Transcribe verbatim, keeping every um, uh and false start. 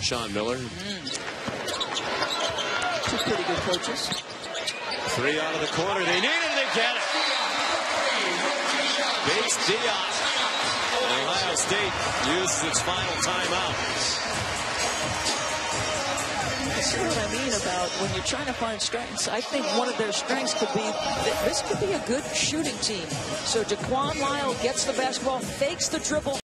Sean Miller. Mm. Two pretty good coaches. Three out of the corner. They need it. They get it. Bates Diop. Ohio State uses its final timeout. See what I mean about when you're trying to find strengths. I think one of their strengths could be that this could be a good shooting team. So Daquan Lyle gets the basketball, fakes the dribble.